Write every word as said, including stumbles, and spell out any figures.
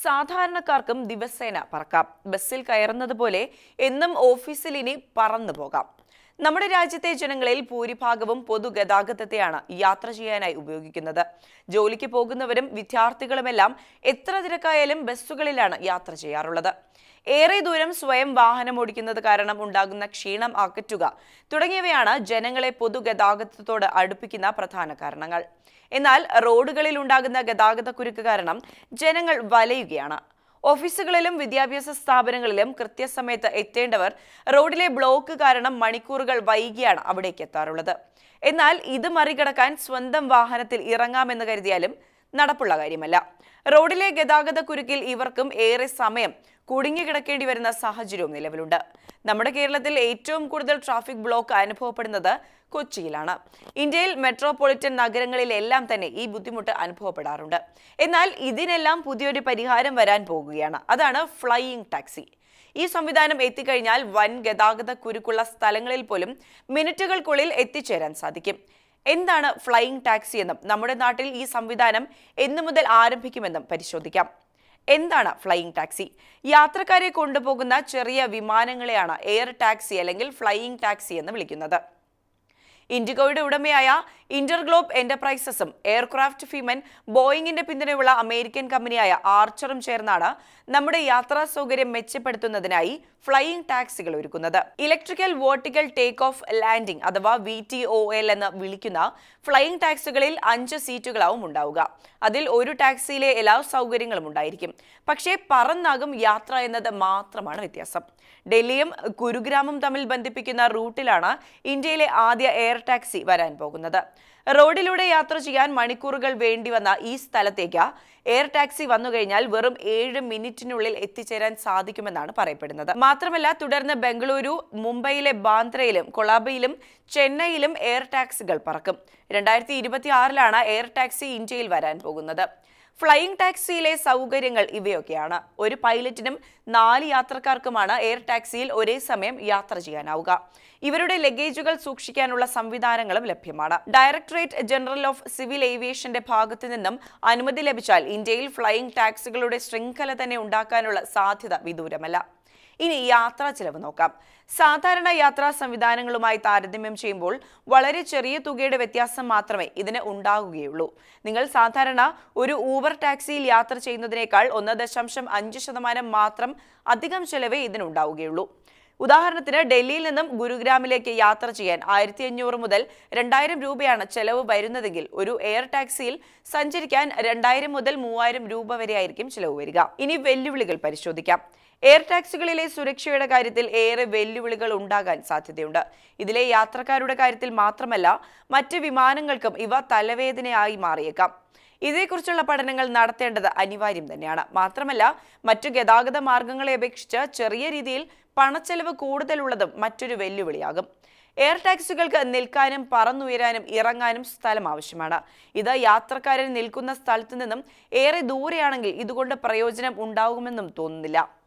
സാധാരണക്കാർക്കും ദിവസേന പറക്കാം. ബസ്സിൽ കയറുന്നത് പോലെ എന്നും ഓഫീസിൽ ഇനി പറന്നു പോകാം. നമ്മുടെ രാജ്യത്തെ ജനങ്ങളിൽ ഭൂരിഭാഗവും പൊതുഗതാഗതത്തെയാണ് യാത്ര ചെയ്യാനായി ഉപയോഗിക്കുന്നത്. ജോലിക്ക് പോകുന്നവരും വിദ്യാർത്ഥികളുമെല്ലാം എത്ര തിരക്കായാലും ബസ്സുകളിലാണ് യാത്ര ചെയ്യാറുള്ളത്. ഏറെ ദൂരം സ്വയം വാഹനം ഓടിക്കുന്നത് കാരണം ഉണ്ടാകുന്ന ക്ഷീണം അകറ്റുക തുടങ്ങിയവയാണ് ജനങ്ങളെ പൊതുഗതാഗതത്തോട് അടുപ്പിക്കുന്ന പ്രധാന കാരണങ്ങൾ. എന്നാൽ റോഡുകളിൽ ഉണ്ടാകുന്ന ഗതാഗതക്കുരുക്ക് കാരണം ജനങ്ങൾ വലയുകയാണ്. ഓഫീസുകളിലും വിദ്യാഭ്യാസ സ്ഥാപനങ്ങളിലും കൃത്യസമയത്ത് എത്തേണ്ടവർ റോഡിലെ ബ്ലോക്ക് കാരണം മണിക്കൂറുകൾ വൈകിയാണ് അവിടേക്ക് എത്താറുള്ളത്. എന്നാൽ ഇത് മറികടക്കാൻ സ്വന്തം വാഹനത്തിൽ ഇറങ്ങാമെന്ന് കരുതിയാലും നടപ്പുള്ള കാര്യമല്ല. റോഡിലെ ഗതാഗതക്കുരുക്കിൽ ഇവർക്കും ഏറെ സമയം കുടുങ്ങിക്കിടക്കേണ്ടി വരുന്ന സാഹചര്യവും നിലവിലുണ്ട്. നമ്മുടെ കേരളത്തിൽ ഏറ്റവും കൂടുതൽ ട്രാഫിക് ബ്ലോക്ക് അനുഭവപ്പെടുന്നത് കൊച്ചിയിലാണ്. ഇന്ത്യയിൽ മെട്രോപൊളിറ്റൻ നഗരങ്ങളിലെല്ലാം തന്നെ ഈ ബുദ്ധിമുട്ട് അനുഭവപ്പെടാറുണ്ട്. എന്നാൽ ഇതിനെല്ലാം പുതിയൊരു പരിഹാരം വരാൻ പോകുകയാണ്. അതാണ് ഫ്ലൈയിങ് ടാക്സി. ഈ സംവിധാനം എത്തിക്കഴിഞ്ഞാൽ വൻ ഗതാഗത കുരുക്കുള്ള സ്ഥലങ്ങളിൽ പോലും മിനിറ്റുകൾക്കുള്ളിൽ എത്തിച്ചേരാൻ സാധിക്കും. എന്താണ് ഫ്ലൈയിങ് ടാക്സി എന്നും നമ്മുടെ നാട്ടിൽ ഈ സംവിധാനം എന്നു മുതൽ ആരംഭിക്കുമെന്നും പരിശോധിക്കാം. എന്താണ് ഫ്ലൈയിങ് ടാക്സി? യാത്രക്കാരെ കൊണ്ടുപോകുന്ന ചെറിയ വിമാനങ്ങളെയാണ് എയർ ടാക്സി അല്ലെങ്കിൽ ഫ്ലൈയിങ് ടാക്സി എന്ന് വിളിക്കുന്നത്. ഇൻഡിഗോയുടെ ഉടമയായ ഇന്റർഗ്ലോബ് എന്റർപ്രൈസസും എയർക്രാഫ്റ്റ് ഫീമൻ ബോയിങ്ങിന്റെ പിന്തുണയുള്ള അമേരിക്കൻ കമ്പനിയായ ആർച്ചറും ചേർന്നാണ് നമ്മുടെ യാത്രാ സൗകര്യം മെച്ചപ്പെടുത്തുന്നതിനായി ഫ്ലൈയിങ് ടാക്സികൾ ഒരുക്കുന്നത്. Electrical vertical take off landing അഥവാ വി ടി ഒ എൽ എന്ന് വിളിക്കുന്ന ഫ്ലൈയിങ് ടാക്സികളിൽ അഞ്ച് സീറ്റുകളാവും ഉണ്ടാവുക. അതിൽ ഒരു ടാക്സിയിലെ എല്ലാ സൗകര്യങ്ങളും ഉണ്ടായിരിക്കും. പക്ഷേ പറന്നാകും യാത്ര എന്നത് മാത്രമാണ് വ്യത്യാസം. ഡൽഹിയും ഗുരുഗ്രാമും തമ്മിൽ ബന്ധിപ്പിക്കുന്ന റൂട്ടിലാണ് ഇന്ത്യയിലെ ആദ്യ എയർ ടാക്സി വരാൻ പോകുന്നത്. റോഡിലൂടെ യാത്ര ചെയ്യാൻ മണിക്കൂറുകൾ വേണ്ടിവന്ന ഈ സ്ഥലത്തേക്ക് എയർ ടാക്സി വന്നു കഴിഞ്ഞാൽ വെറും ഏഴ് മിനിറ്റിനുള്ളിൽ എത്തിച്ചേരാൻ സാധിക്കുമെന്നാണ് പറയപ്പെടുന്നത്. മാത്രമല്ല, തുടർന്ന് ബംഗളൂരു, മുംബൈയിലെ ബാന്ദ്രയിലും കൊളാബയിലും ചെന്നൈയിലും എയർ ടാക്സികൾ പറക്കും. രണ്ടായിരത്തി ഇരുപത്തി ആറിലാണ് എയർ ടാക്സി ഇന്ത്യയിൽ വരാൻ പോകുന്നത്. ഫ്ലൈയിങ് ടാക്സിയിലെ സൗകര്യങ്ങൾ ഇവയൊക്കെയാണ്. ഒരു പൈലറ്റിനും നാല് യാത്രക്കാർക്കുമാണ് എയർ ടാക്സിയിൽ ഒരേ സമയം യാത്ര ചെയ്യാനാവുക. ഇവരുടെ ലഗേജുകൾ സൂക്ഷിക്കാനുള്ള സംവിധാനങ്ങളും ലഭ്യമാണ്. ഡയറക്ടറേറ്റ് ജനറൽ ഓഫ് സിവിൽ ഏവിയേഷന്റെ ഭാഗത്തു നിന്നും അനുമതി ലഭിച്ചാൽ ഇന്ത്യയിൽ ഫ്ലൈയിങ് ടാക്സികളുടെ ശൃംഖല തന്നെ ഉണ്ടാക്കാനുള്ള സാധ്യത വിദൂരമല്ല. ഇനി യാത്രാ ചെലവ് നോക്കാം. സാധാരണ യാത്രാ സംവിധാനങ്ങളുമായി താരതമ്യം ചെയ്യുമ്പോൾ വളരെ ചെറിയ തുകയുടെ വ്യത്യാസം മാത്രമേ ഇതിന് ഉണ്ടാകുകയുള്ളൂ. നിങ്ങൾ സാധാരണ ഒരു ഊബർ ടാക്സിയിൽ യാത്ര ചെയ്യുന്നതിനേക്കാൾ ഒന്ന് ദശാംശം അഞ്ച് ശതമാനം മാത്രം അധികം ചെലവേ ഇതിനുണ്ടാവുകയുള്ളൂ. ഉദാഹരണത്തിന്, ഡൽഹിയിൽ നിന്നും ഗുരുഗ്രാമിലേക്ക് യാത്ര ചെയ്യാൻ ആയിരത്തി അഞ്ഞൂറ് മുതൽ രണ്ടായിരം രൂപയാണ് ചെലവ് വരുന്നതെങ്കിൽ ഒരു എയർ ടാക്സിയിൽ സഞ്ചരിക്കാൻ രണ്ടായിരം മുതൽ മൂവായിരം രൂപ വരെ ആയിരിക്കും ചെലവ് വരിക. ഇനി വെല്ലുവിളികൾ പരിശോധിക്കാം. എയർ ടാക്സികളിലെ സുരക്ഷയുടെ കാര്യത്തിൽ ഏറെ വെല്ലുവിളികൾ ഉണ്ടാകാൻ സാധ്യതയുണ്ട്. ഇതിലെ യാത്രക്കാരുടെ കാര്യത്തിൽ മാത്രമല്ല, മറ്റ് വിമാനങ്ങൾക്കും ഇവ തലവേദനയായി മാറിയേക്കാം. ഇതേക്കുറിച്ചുള്ള പഠനങ്ങൾ നടത്തേണ്ടത് അനിവാര്യം തന്നെയാണ്. മാത്രമല്ല, മറ്റു ഗതാഗത മാർഗങ്ങളെ അപേക്ഷിച്ച് ചെറിയ രീതിയിൽ പണച്ചെലവ് കൂടുതലുള്ളതും മറ്റൊരു വെല്ലുവിളിയാകും. എയർ ടാക്സികൾക്ക് നിൽക്കാനും പറന്നുയരാനും ഇറങ്ങാനും സ്ഥലം ആവശ്യമാണ്. ഇത് യാത്രക്കാരൻ നിൽക്കുന്ന സ്ഥലത്തു നിന്നും ഏറെ ദൂരെയാണെങ്കിൽ ഇതുകൊണ്ട് പ്രയോജനം ഉണ്ടാകുമെന്നും തോന്നുന്നില്ല.